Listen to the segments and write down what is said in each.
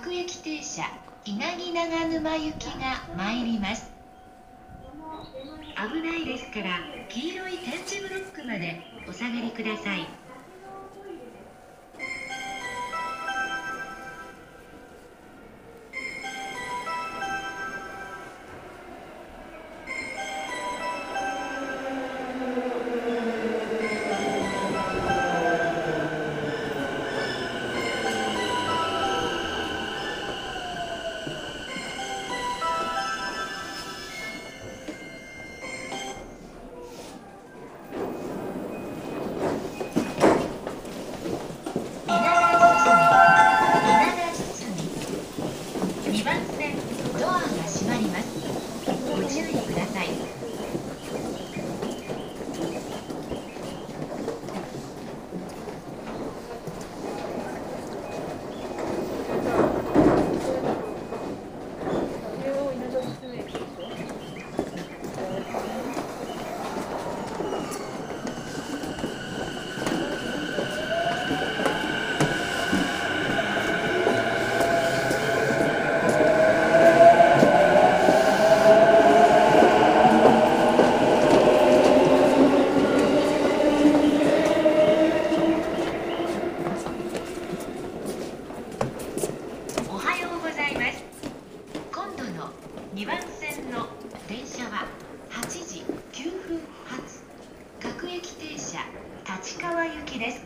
各駅停車稲城長沼行きが参ります。危ないですから黄色い点字ブロックまでお下がりください。2番線ドアが閉まります。ご注意ください。2番線の電車は8時9分発各駅停車立川行きです。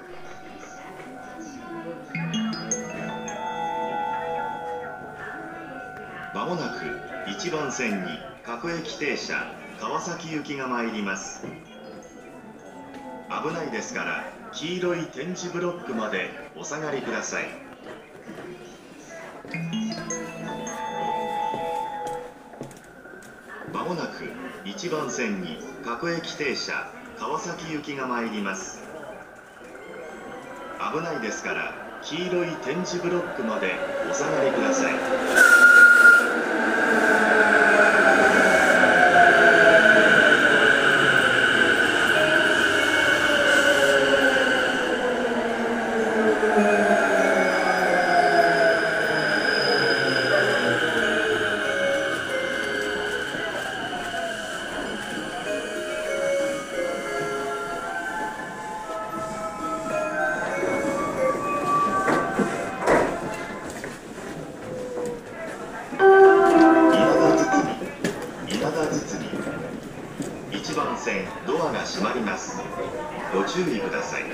まもなく1番線に各駅停車川崎行きが参ります。危ないですから黄色い点字ブロックまでお下がりください。まもなく1番線に各駅停車川崎行きが参ります。危ないですから黄色い点字ブロックまでお下がりください。1番線ドアが閉まります。ご注意ください。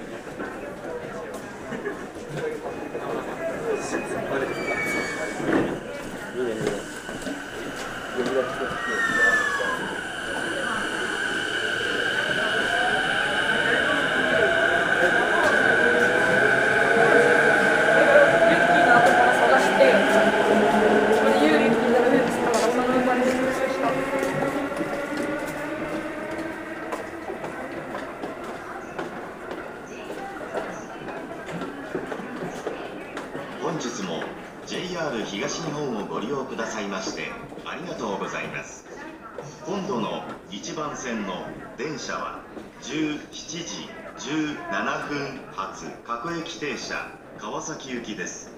本日も JR 東日本をご利用くださいましてありがとうございます。今度の1番線の電車は17時17分発各駅停車川崎行きです。